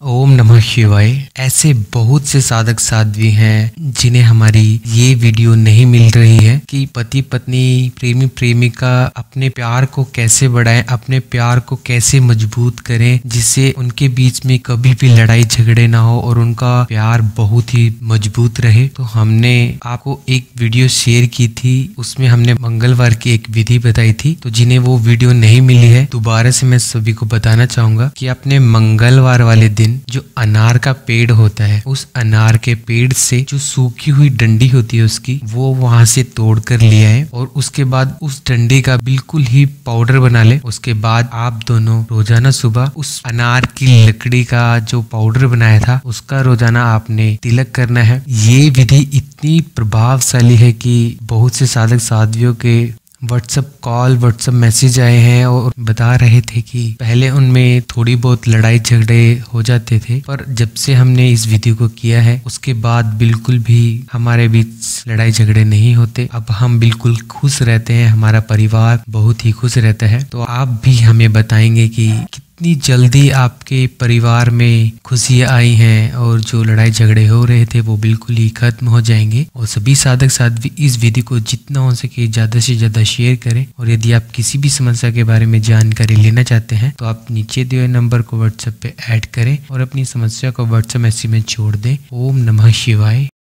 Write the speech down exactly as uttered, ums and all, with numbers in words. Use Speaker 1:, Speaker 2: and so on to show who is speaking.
Speaker 1: ओम नमः शिवाय। ऐसे बहुत से साधक साध्वी हैं जिन्हें हमारी ये वीडियो नहीं मिल रही है कि पति पत्नी प्रेमी प्रेमिका अपने प्यार को कैसे बढ़ाएं, अपने प्यार को कैसे मजबूत करें जिससे उनके बीच में कभी भी लड़ाई झगड़े ना हो और उनका प्यार बहुत ही मजबूत रहे। तो हमने आपको एक वीडियो शेयर की थी, उसमें हमने मंगलवार की एक विधि बताई थी। तो जिन्हें वो वीडियो नहीं मिली है, दोबारा से मैं सभी को बताना चाहूंगा कि अपने मंगलवार वाले दिन जो अनार का पेड़ होता है, उस अनार के पेड़ से जो सूखी हुई डंडी होती है उसकी, वो वहां से तोड़ कर लिया है और उसके बाद उस डंडी का बिल्कुल ही पाउडर बना ले। उसके बाद आप दोनों रोजाना सुबह उस अनार की लकड़ी का जो पाउडर बनाया था उसका रोजाना आपने तिलक करना है। ये विधि इतनी प्रभावशाली है कि बहुत से साधक साध्वियों के व्हाट्सएप कॉल व्हाट्सएप मैसेज आए हैं और बता रहे थे कि पहले उनमें थोड़ी बहुत लड़ाई झगड़े हो जाते थे, पर जब से हमने इस वीडियो को किया है उसके बाद बिल्कुल भी हमारे बीच लड़ाई झगड़े नहीं होते। अब हम बिल्कुल खुश रहते हैं, हमारा परिवार बहुत ही खुश रहता है। तो आप भी हमें बताएंगे कि इतनी जल्दी आपके परिवार में खुशियाँ आई हैं और जो लड़ाई झगड़े हो रहे थे वो बिल्कुल ही खत्म हो जाएंगे। और सभी साधक साध्वी इस विधि को जितना हो सके ज्यादा से ज्यादा शेयर करें। और यदि आप किसी भी समस्या के बारे में जानकारी लेना चाहते हैं तो आप नीचे दिए नंबर को व्हाट्सएप पे ऐड करें और अपनी समस्या को व्हाट्सएप मैसेज में छोड़ दें। ओम नमः शिवाय।